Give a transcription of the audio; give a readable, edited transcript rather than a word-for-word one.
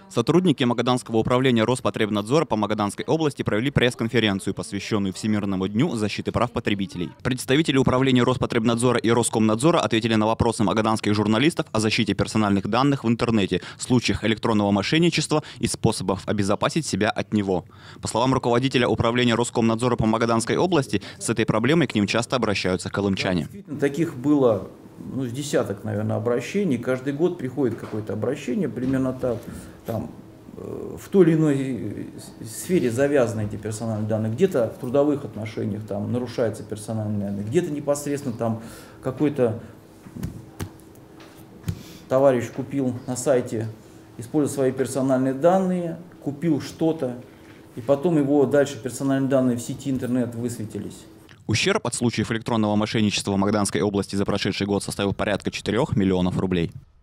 Сотрудники Магаданского управления Роспотребнадзора по Магаданской области провели пресс-конференцию, посвященную Всемирному дню защиты прав потребителей. Представители управления Роспотребнадзора и Роскомнадзора ответили на вопросы магаданских журналистов о защите персональных данных в интернете, случаях электронного мошенничества и способах обезопасить себя от него. По словам руководителя управления Роскомнадзора по Магаданской области, с этой проблемой к ним часто обращаются колымчане. Таких было с десяток, наверное, обращений. Каждый год приходит какое-то обращение, примерно так, там, в той или иной сфере завязаны эти персональные данные. Где-то в трудовых отношениях там нарушаются персональные данные, где-то непосредственно там какой-то товарищ купил на сайте, используя свои персональные данные, купил что-то, и потом его дальше персональные данные в сети интернет высветились. Ущерб от случаев электронного мошенничества в Магаданской области за прошедший год составил порядка 4 миллионов рублей.